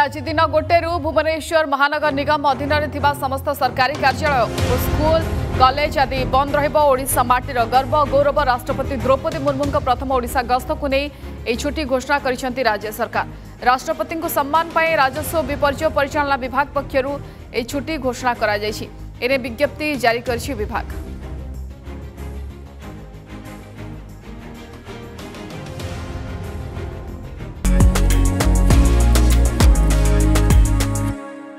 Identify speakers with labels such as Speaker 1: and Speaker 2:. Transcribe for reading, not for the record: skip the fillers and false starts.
Speaker 1: आज दिन गोटेरु भुवनेश्वर महानगर निगम अधीन समस्त सरकारी कार्यालय स्कूल कॉलेज आदि बंद रहा माटीर गर्व गौरव राष्ट्रपति द्रौपदी मुर्मू प्रथम ओडिशा गस्त को नहीं छुट्टी घोषणा कर राज्य सरकार। राष्ट्रपति को सम्मान पाए राजस्व विपर्य परिचालना विभाग पक्षर छुट्टी घोषणा कर विज्ञप्ति जारी कर विभाग।